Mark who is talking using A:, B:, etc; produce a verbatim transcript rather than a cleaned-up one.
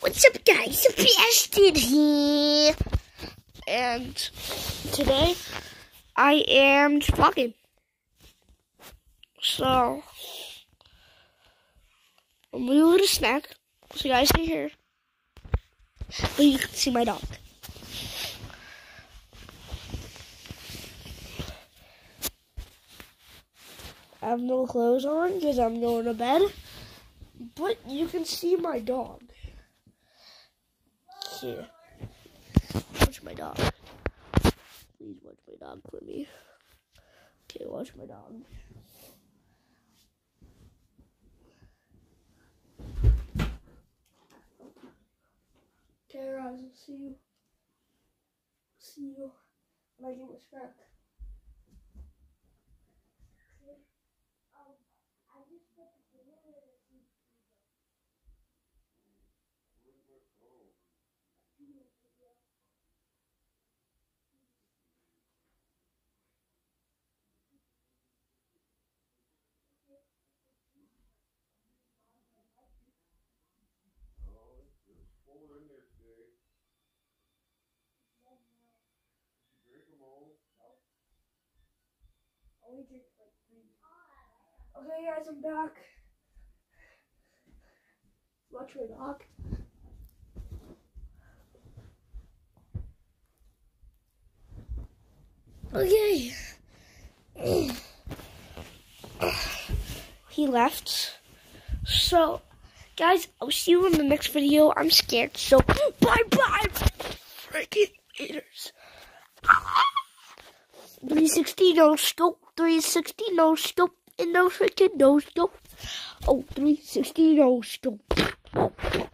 A: What's up, guys? Sebastian here, and today I am vlogging. So I'm gonna do a snack, so you guys can hear, but you can see my dog. I have no clothes on because I'm going to bed, but you can see my dog. Here, watch my dog. Please watch my dog for me. Okay, watch my dog. Okay, guys, I'll see you. See you when I get my snack.
B: In there today. Did you drink them all?
A: No. Only drink like three. Okay, guys, I'm back. Watch my dog. Okay. He left. So, guys, I'll see you in the next video. I'm scared, so bye-bye, freaking haters. three sixty no scope, three sixty no scope, and no freaking no scope. Oh, three sixty no scope.